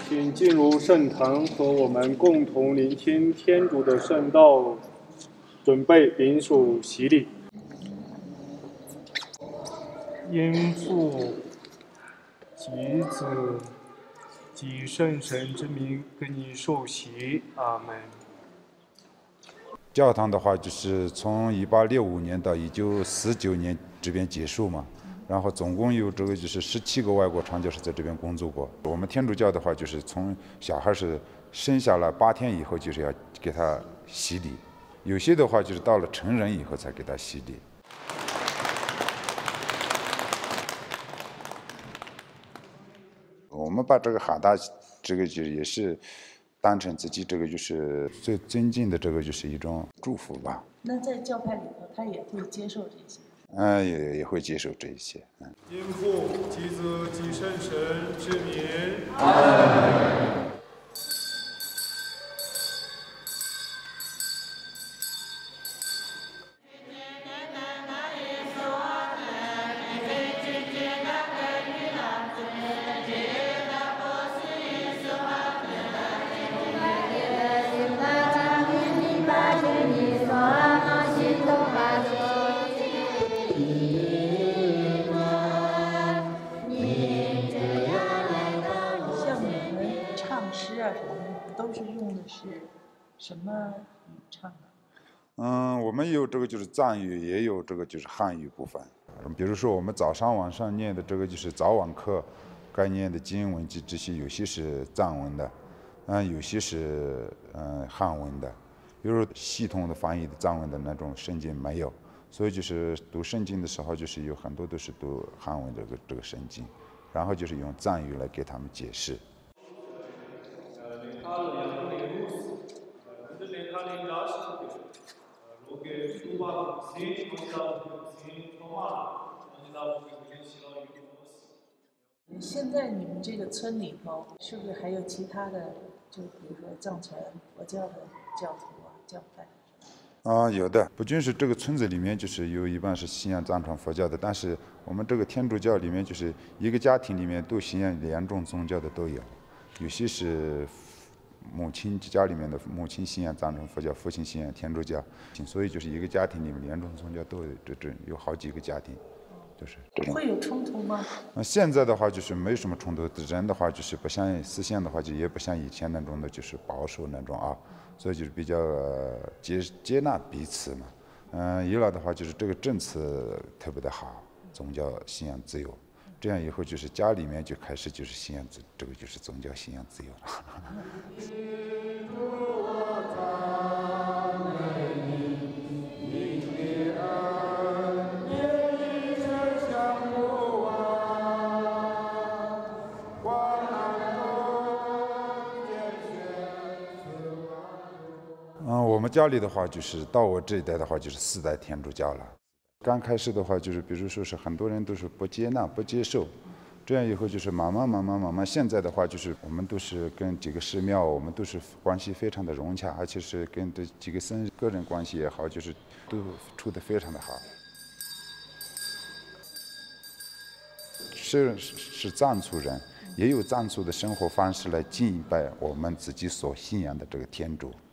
请进入圣堂，和我们共同聆听天主的圣道，准备领属洗礼。因父及子及圣神之名，跟你受洗，阿门。 教堂的话，就是从1865年到1949年这边结束嘛，然后总共有就是17个外国传教士在这边工作过。我们天主教的话，就是从小孩是生下来8天以后，就是要给他洗礼，有些的话就是到了成人以后才给他洗礼。我们把这个哈达，这个就也是当成自己这个就是最尊敬的这个就是一种祝福吧。 那在教派里头，他也会接受这些？ 也会接受这一些。 因父及子及圣神之名， 阿门。 都是用的是什么语唱的？ 我们有这个就是藏语，也有这个就是汉语部分。比如说我们早上晚上念的这个就是早晚课该念的经文及这些，有些是藏文的，有些是汉文的。比如系统的翻译的藏文的那种圣经没有，所以就是读圣经的时候，就是有很多都是读汉文这个圣经，然后就是用藏语来给他们解释。 现在你们这个村里头，是不是还有其他的，就比如说藏传佛教的教徒啊、教派？ 有的，不仅是这个村子里面就是有一半是信仰藏传佛教的，但是我们这个天主教里面就是一个家庭里面都信仰2种宗教的都有，有些是母亲家里面的母亲信仰藏传佛教，父亲信仰天主教，所以就是一个家庭里面2种宗教都有，这有好几个家庭，就是这种。 会有冲突吗？ 现在的话就是没什么冲突，人的话就是不像思想的话就也不像以前那种的，就是保守那种啊，所以就是比较接纳彼此嘛。伊朗的话就是这个政策特别的好，宗教信仰自由。这样以后就是家里面就开始就是信仰这个就是宗教信仰自由了。我们家里的话就是到我这一代的话就是4代天主教了。刚开始的话就是比如说是很多人都是不接纳不接受，这样以后就是慢慢现在的话就是我们都是跟几个寺庙我们都是关系非常的融洽，而且是跟这几个僧人个人关系也好，就是都处得非常的好。是藏族人，也有藏族的生活方式来敬拜我们自己所信仰的这个天主。